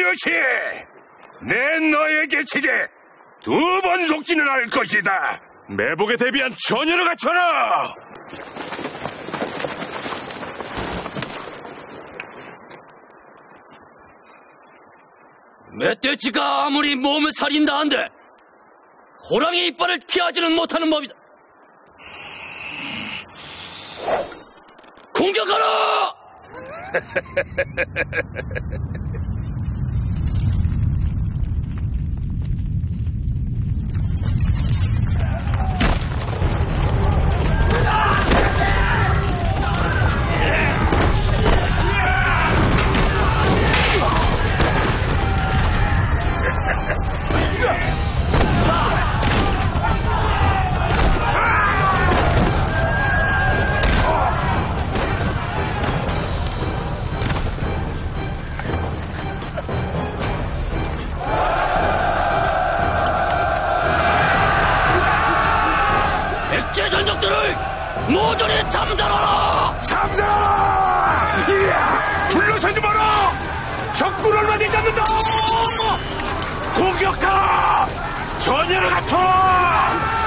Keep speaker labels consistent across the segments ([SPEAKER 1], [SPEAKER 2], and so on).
[SPEAKER 1] 이렇게 내 너에게 지게 2번 속지는 할 것이다. 매복에 대비한 전열을 갖춰라.
[SPEAKER 2] 멧돼지가 아무리 몸을 살인다 한데 호랑이 이빨을 피하지는 못하는 법이다. 공격하라! 백제 전적들을 모조리 참살하라!
[SPEAKER 1] 참살하라! 이야! 불러서지 마라! 적군 얼마 되지 않는다! 공격하라! 전열을 갖춰라!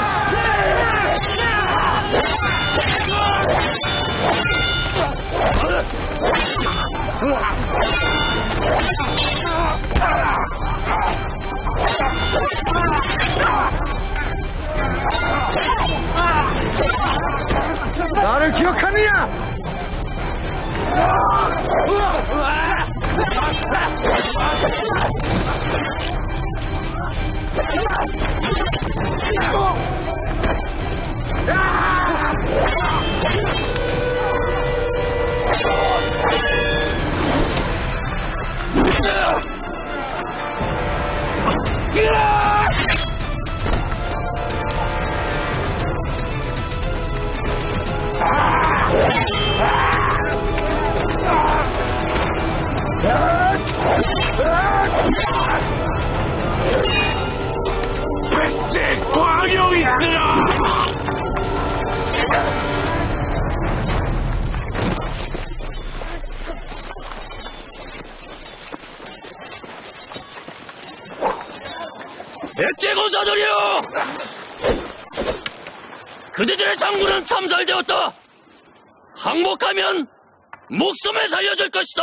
[SPEAKER 3] 나를 기억하느냐?
[SPEAKER 1] 백제 광영이 있으라!
[SPEAKER 2] 백제 군사들이여! 그대들의 장군은 참살되었다. 항복하면 목숨을 살려줄 것이다.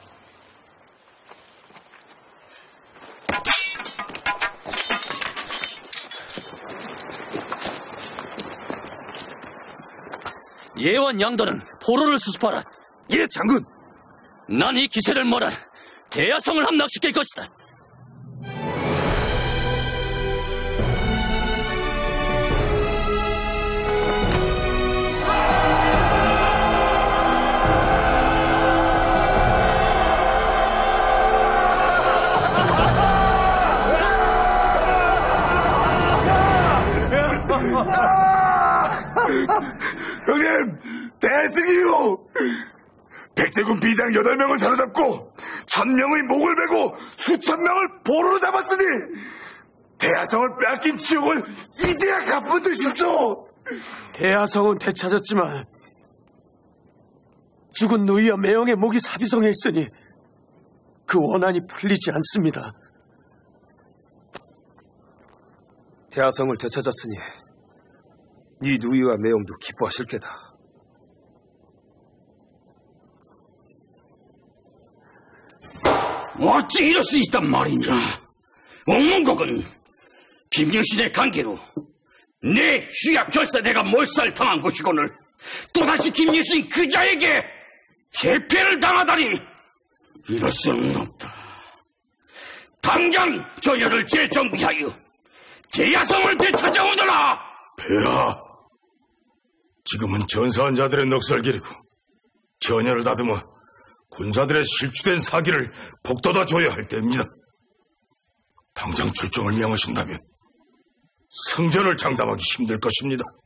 [SPEAKER 2] 예원 양도는 포로를 수습하라.
[SPEAKER 1] 예, 장군.
[SPEAKER 2] 난 이 기세를 몰아 대야성을 함락시킬 것이다.
[SPEAKER 1] 형님, 대승이요! 백제군 비장 8명을 사로잡고 1000명의 목을 베고 수천 명을 포로로 잡았으니 대하성을 빼앗긴 치욕을 이제야 갚은 듯이소.
[SPEAKER 3] 대하성은 되찾았지만 죽은 누이와 매형의 목이 사비성에 있으니 그 원한이 풀리지 않습니다. 대하성을 되찾았으니 네 누이와 매형도 기뻐하실 게다.
[SPEAKER 2] 어찌 이럴 수 있단 말이냐. 옥문국은 김유신의 관계로 내 휘하 결사대가 몰살당한 것이거늘 또다시 김유신 그자에게 해패를 당하다니 이럴 수는 없다. 당장 전열을 재정비하여 대야성을 되찾아오너라.
[SPEAKER 1] 폐하, 지금은 전사한 자들의 넉살기리고 전열을 다듬어 군사들의 실추된 사기를 복돋아 줘야 할 때입니다. 당장 출정을 명하신다면 성전을 장담하기 힘들 것입니다.